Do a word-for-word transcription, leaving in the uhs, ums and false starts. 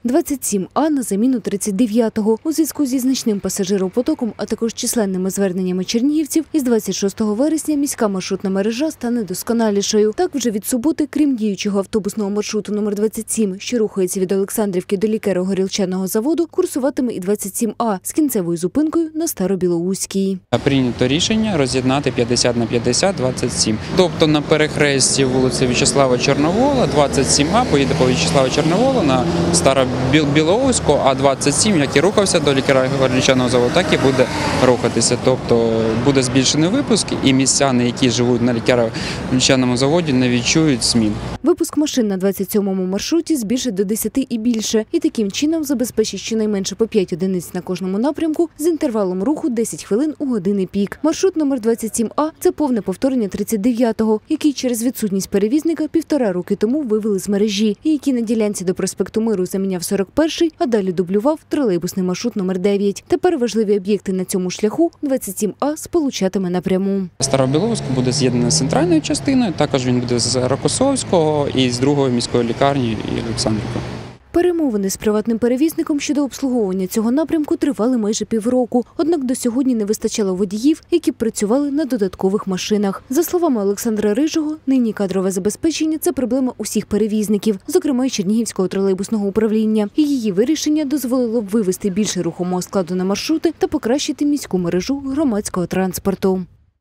двадцять сім А на заміну тридцять дев'ятого. У зв'язку зі значним пасажиропотоком, а також численними зверненнями чернігівців, із двадцять шостого вересня міська маршрутна мережа стане досконалішою. Так, вже від суботи, крім діючого автобусного маршруту номер двадцять сім, що рухається від Олександрівки до Лікеро-Горілчаного заводу, курсуватиме і двадцять сім А з кінцевою зупинкою на Старобілоуській. Прийнято рішення роз'єднати п'ятдесят на п'ятдесят двадцять сім. Тобто на перехресті вулиці В'ячеслава Чорновола двадцять сім А поїде по В'ячеслава Чорновола на Старобілоуську, а двадцять сім, як і рухався до Лікеро-Горілчаного заводу, так і буде рухатися. Тобто буде збільшений випуск, і містяни, які живуть на Лікеро-Горілчаному заводі, не відчують змін. Випуск машин на двадцять сьомому маршруті збільшить до десяти і більше. І таким чином забезпечить щонайменше по п'ять одиниць на кожному напрямку з інтервалом руху десять хвилин у години пік. Маршрут номер двадцять сім А – це повне повторення тридцять дев'ятого, який через відсутність перевізника півтора роки тому вивели з мережі, і який на ділянці до проспекту Миру заміняв сорок перший, а далі дублював тролейбусний маршрут номер дев'ять. Тепер важливі об'єкти на цьому шляху двадцять сім А сполучатиме напряму. Старобілоуськ буде з'єднаний з центральною частиною, також він буде з Рокосовського і з другої міської лікарні і Олександрівки. Перемовини з приватним перевізником щодо обслуговування цього напрямку тривали майже півроку. Однак до сьогодні не вистачало водіїв, які б працювали на додаткових машинах. За словами Олександра Рижого, нині кадрове забезпечення – це проблема усіх перевізників, зокрема й Чернігівського тролейбусного управління. І її вирішення дозволило б вивести більше рухомого складу на маршрути та покращити міську мережу громадського транспорту.